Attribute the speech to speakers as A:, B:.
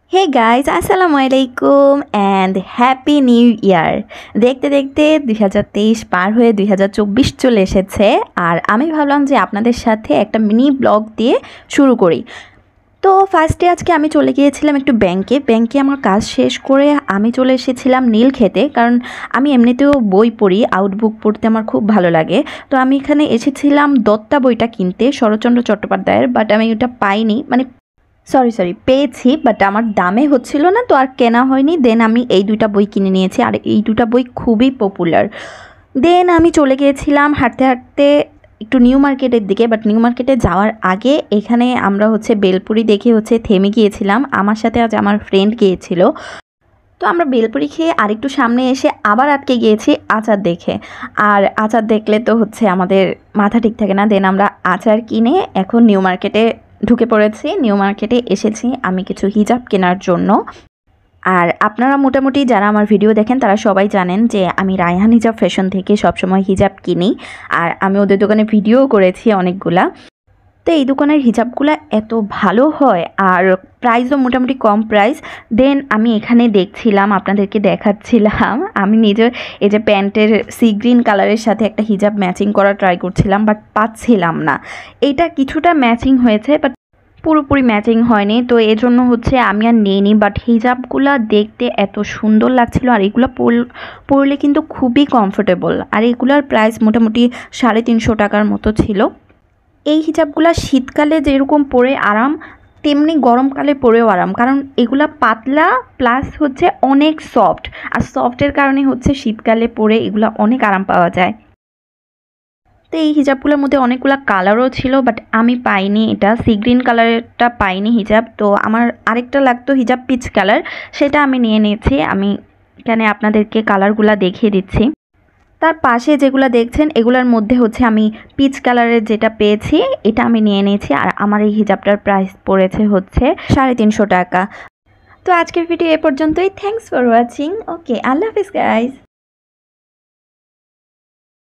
A: Hey guys আসসালামু আলাইকুম and happy new year. দেখতে দেখতে 2023 পার হয়ে 2024 চলে এসেছে, আর আমি ভাবলাম যে আপনাদের সাথে একটা মিনি ব্লগ দিয়ে শুরু করি। তো ফার্স্টে আজকে আমি চলে গিয়েছিলাম একটু ব্যাংকে আমার কাজ শেষ করে আমি চলে এসেছিলাম নীল খেতে, কারণ আমি এমনিতেও বই পড়ি, আউটবুক পড়তে আমার খুব ভালো লাগে। তো আমি এখানে এসেছিলাম দত্তা বইটা কিনতে, শরৎচন্দ্র চট্টোপাধ্যায়ের, বাট আমি ওটা পাইনি, মানে সরি পেয়েছি, বাট আমার দামে হচ্ছিল না, তো আর কেনা হয়নি। দেন আমি এই দুইটা বই কিনে নিয়েছি, আর এই দুটা বই খুবই পপুলার। দেন আমি চলে গিয়েছিলাম হাঁটতে হাঁটতে একটু নিউ মার্কেটের দিকে, বাট নিউ মার্কেটে যাওয়ার আগে এখানে আমরা বেলপুরি দেখে থেমে গিয়েছিলাম। আমার সাথে আজ আমার ফ্রেন্ড গিয়েছিল, তো আমরা বেলপুরি খেয়ে আরেকটু সামনে এসে আবার আটকে গিয়েছি আচার দেখে। আর আচার দেখলে তো আমাদের মাথা ঠিক থাকে না। দেন আমরা আচার কিনে এখন নিউ মার্কেটে ঢুকে পড়েছি। নিউ মার্কেটে এসেছি আমি কিছু হিজাব কেনার জন্য। আর আপনারা মোটামুটি যারা আমার ভিডিও দেখেন তারা সবাই জানেন যে আমি রায়হান হিজাব ফ্যাশন থেকে সবসময় হিজাব কিনি, আর আমি ওদের দোকানে ভিডিও করেছি অনেকগুলা। তো এই দোকানের হিজাবগুলো এত ভালো হয়, আর প্রাইসও মোটামুটি কম প্রাইস। দেন আমি এখানে দেখছিলাম, আপনাদেরকে দেখাচ্ছিলাম, আমি নিজে এই যে প্যান্টের সি গ্রিন কালারের সাথে একটা হিজাব ম্যাচিং করা ট্রাই করছিলাম, বাট পাচ্ছিলাম না। এইটা কিছুটা ম্যাচিং হয়েছে, বাট পুরোপুরি ম্যাচিং হয়নি, তো এই জন্য আমি আর নিইনি। বাট হিজাবগুলো দেখতে এত সুন্দর লাগছিল, আর এগুলো পরলে কিন্তু খুবই কমফোর্টেবল। আর এগুলোর প্রাইস মোটামুটি 350 টাকার মতো ছিল। এই হিজাবগুলো শীতকালে যেরকম পরে আরাম, তেমনি গরমকালে পরেও আরাম, কারণ এগুলা পাতলা প্লাস অনেক সফট। আর সফটের কারণে শীতকালে পরে এগুলা অনেক আরাম পাওয়া যায়। তো এই হিজাবগুলোর মধ্যে অনেকগুলো কালারও ছিল, বাট আমি পাইনি, এটা সি গ্রিন কালারটা পাইনি হিজাব। তো আমার আরেকটা লাগতো হিজাব পিচ কালার, সেটা আমি নিয়ে নিয়েছি। আমি এখানে আপনাদেরকে কালারগুলো দেখিয়ে দিচ্ছি। তার পাশে যেগুলো দেখছেন এগুলোর মধ্যে আমি পিচ কালারের যেটা পেয়েছি এটা আমি নিয়ে নিয়েছি, আর আমার এই হিজাবটার প্রাইস পড়েছে 350 টাকা। তো আজকের ভিডিও এ পর্যন্তই। Thanks for watching. ওকে, আল্লাহ হাফিজ গাইজ।